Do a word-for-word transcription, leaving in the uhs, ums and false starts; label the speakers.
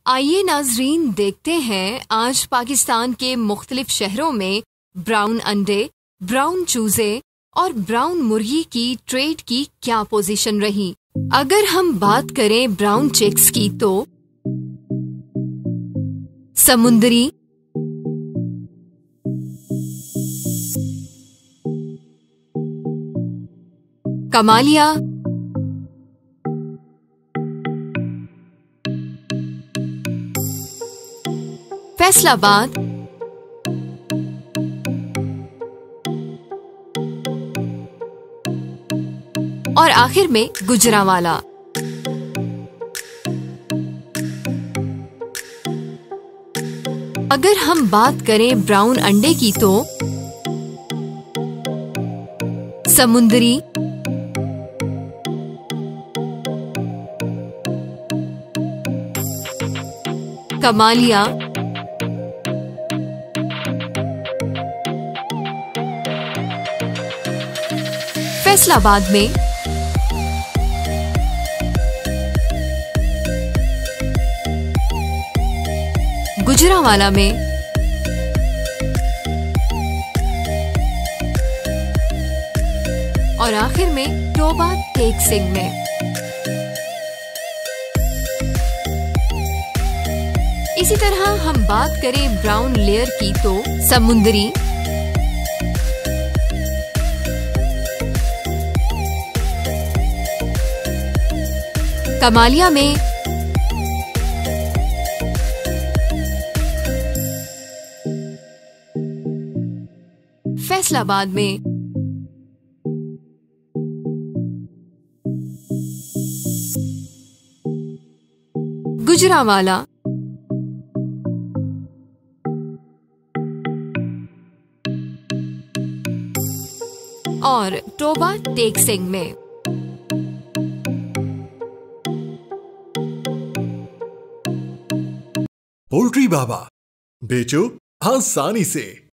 Speaker 1: आइए नाजरीन देखते हैं आज पाकिस्तान के मुख्तलिफ शहरों में ब्राउन अंडे, ब्राउन चूजे और ब्राउन मुर्गी की ट्रेड की क्या पोजीशन रही। अगर हम बात करें ब्राउन चिक्स की तो समुंदरी, कमालिया, फैसलाबाद, और आखिर में गुजरांवाला। अगर हम बात करें ब्राउन अंडे की तो समुंदरी, कमालिया, फैसलाबाद में गुजरांवाला में और आखिर में टोबा टेक सिंह में। इसी तरह हम बात करें ब्राउन लेयर की तो समुंदरी, कमालिया में फैसलाबाद में गुजरांवाला और टोबा टेक सिंह में।
Speaker 2: पोल्ट्री बाबा, बेचो आसानी से।